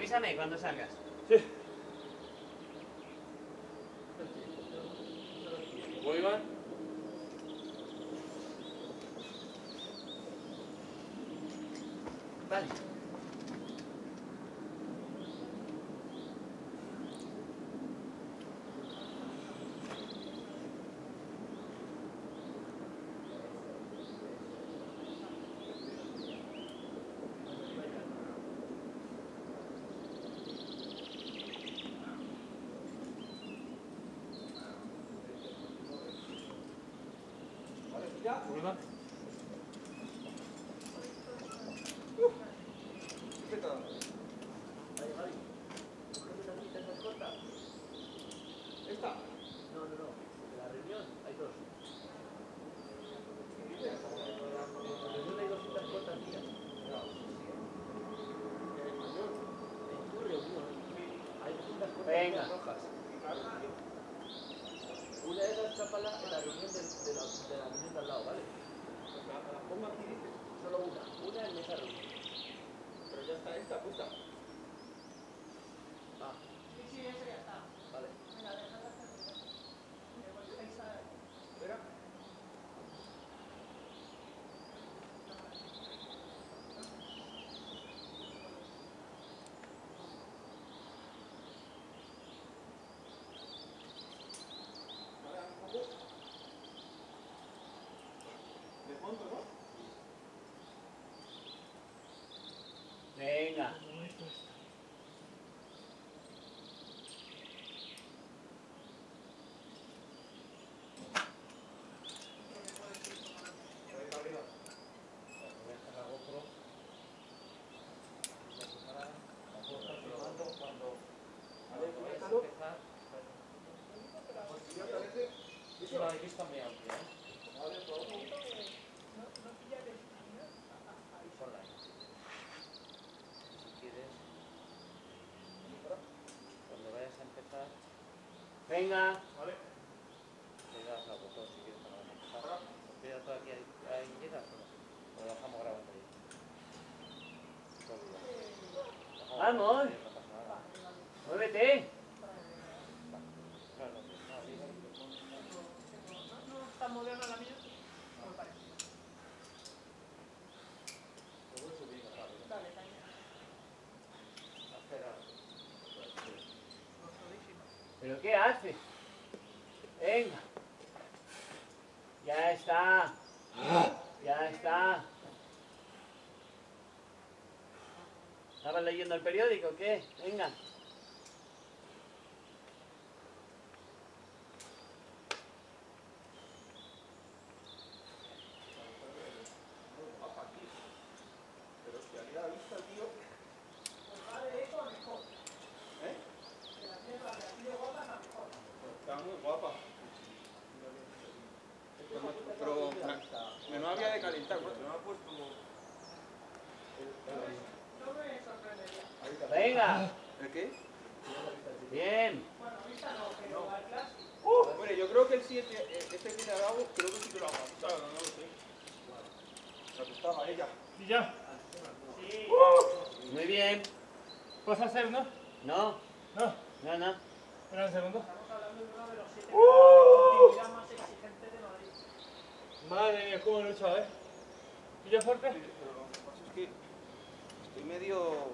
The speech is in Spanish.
Avísame cuando salgas. Sí. ¿Cómo iban? Vale. ¿Cómo iban? ¿Qué tal? ¿Esta? No, de la reunión hay dos. En la reunión hay 200 cuotas mías. En tu reunión hay 200 cuotas Venga. mías rojas. Una de esas chápala en la reunión de la reunión de al lado, ¿vale? ¿La pongo aquí, dices? Solo una en esa reunión. Pero ya está esta puesta. Ah, Sí, eso ya está. vale. Venga, déjala hacer. Espera. Vale, un poco. Desmonto, ¿no? Venga. Ahí está arriba. Voy a dejar la GoPro. Voy a preparar la puerta, pero cuando Vale, tú vayas a déjalo. empezar. ¿Y ya parece? Sí, lo habéis visto muy amplio, ¿eh? Vale, todo. No pillaré. Ponla ahí. Si quieres, cuando vayas a empezar, Venga. Vale. le das al botón si quieres cuando vayas a empezar. ¿Porque ya todo aquí ahí llegas o no? O lo dejamos grabando ahí. Vamos. No pasa nada. Muévete. Claro, no, digo, No es tan moderna la mía, no me parece. lo voy subiendo rápido. Dale, caña. Hacer algo. ¿Pero qué haces? Venga. Ya está. Ya está. ¿Estabas leyendo el periódico o qué? Venga. Guapa aquí. Pero si aquí a la vista, tío. Vale, eso mejor. ¿Eh? Que la mierda de aquí de guapa está mejor. Está muy guapa. Pero me no había de calentar, porque me ha puesto. No me sorprendería. Venga. ¿El qué? Bien. Bueno, vista no, pero al clásico. Bueno, yo creo que el 7, este que le ha dado, creo que sí que lo ha aguantado, no lo sé. La que estaba ella. ¿Y ya? Sí. Muy bien. ¿Puedes hacer, no? No. No. No. Espera un segundo. Estamos hablando de uno de los 7 actividad más exigente de Madrid. Madre mía, cómo he luchado, ¿eh? ¿Pilla fuerte? Sí, pero lo que pasa es que estoy medio